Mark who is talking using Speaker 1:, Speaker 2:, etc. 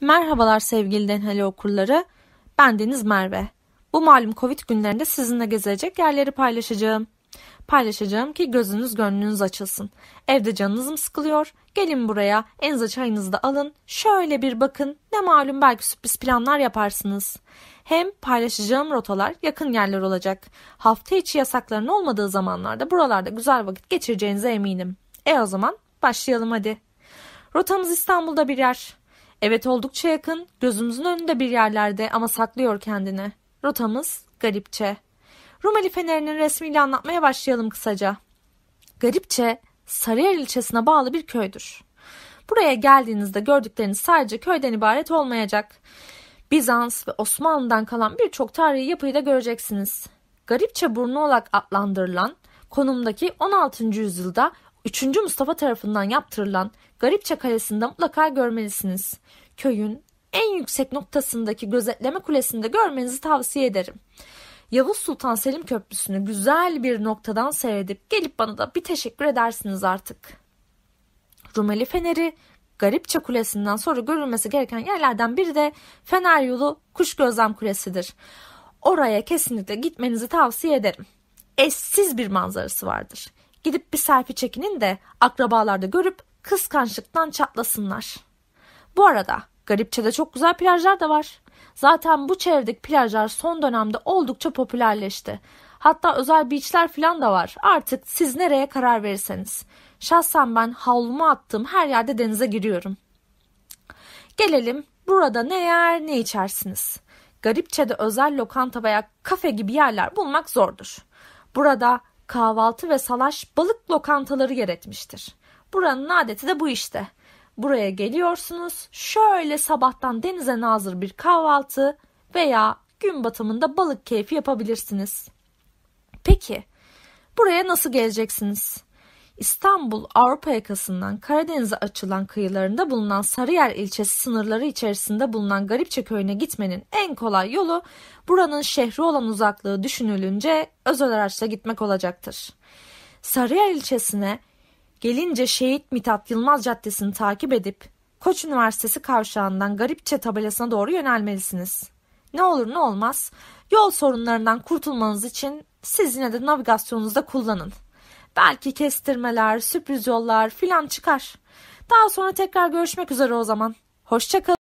Speaker 1: Merhabalar sevgili Denhali okurları. Ben Deniz Merve. Bu malum Covid günlerinde sizinle gezecek yerleri paylaşacağım. Paylaşacağım ki gözünüz gönlünüz açılsın. Evde canınız mı sıkılıyor? Gelin buraya, elinize çayınızı da alın. Şöyle bir bakın, ne malum belki sürpriz planlar yaparsınız. Hem paylaşacağım rotalar yakın yerler olacak. Hafta içi yasakların olmadığı zamanlarda buralarda güzel vakit geçireceğinize eminim. O zaman başlayalım hadi. Rotamız İstanbul'da bir yer. Evet, oldukça yakın, gözümüzün önünde bir yerlerde ama saklıyor kendini. Rotamız Garipçe. Rumeli Feneri'nin resmiyle anlatmaya başlayalım kısaca. Garipçe, Sarıyer ilçesine bağlı bir köydür. Buraya geldiğinizde gördükleriniz sadece köyden ibaret olmayacak. Bizans ve Osmanlı'dan kalan birçok tarihi yapıyı da göreceksiniz. Garipçe burnu olarak adlandırılan, konumdaki 16. yüzyılda 3. Mustafa tarafından yaptırılan Garipçe Kalesi'nde mutlaka görmelisiniz. Köyün en yüksek noktasındaki gözetleme kulesini de görmenizi tavsiye ederim. Yavuz Sultan Selim Köprüsü'nü güzel bir noktadan seyredip gelip bana da bir teşekkür edersiniz artık. Rumeli Feneri, Garipçe Kulesi'nden sonra görülmesi gereken yerlerden biri de Fener Yolu Kuş Gözlem Kulesi'dir. Oraya kesinlikle gitmenizi tavsiye ederim. Eşsiz bir manzarası vardır. Gidip bir selfie çekinin de akrabalar da görüp kıskançlıktan çatlasınlar. Bu arada Garipçe'de çok güzel plajlar da var. Zaten bu çevredeki plajlar son dönemde oldukça popülerleşti. Hatta özel beachler falan da var. Artık siz nereye karar verirseniz. Şahsen ben havlumu attığım her yerde denize giriyorum. Gelelim burada ne yer ne içersiniz. Garipçe'de özel lokanta veya kafe gibi yerler bulmak zordur. Burada kahvaltı ve salaş balık lokantaları yer etmiştir. Buranın adeti de bu işte. Buraya geliyorsunuz, şöyle sabahtan denize nazır bir kahvaltı veya gün batımında balık keyfi yapabilirsiniz. Peki, buraya nasıl geleceksiniz? İstanbul Avrupa yakasından Karadeniz'e açılan kıyılarında bulunan Sarıyer ilçesi sınırları içerisinde bulunan Garipçe köyüne gitmenin en kolay yolu buranın şehri olan uzaklığı düşünülünce özel araçla gitmek olacaktır. Sarıyer ilçesine gelince Şehit Mithat Yılmaz Caddesi'ni takip edip Koç Üniversitesi kavşağından Garipçe tabelasına doğru yönelmelisiniz. Ne olur ne olmaz yol sorunlarından kurtulmanız için siz yine de navigasyonunuzda kullanın. Belki kestirmeler, sürpriz yollar filan çıkar. Daha sonra tekrar görüşmek üzere o zaman. Hoşça kalın.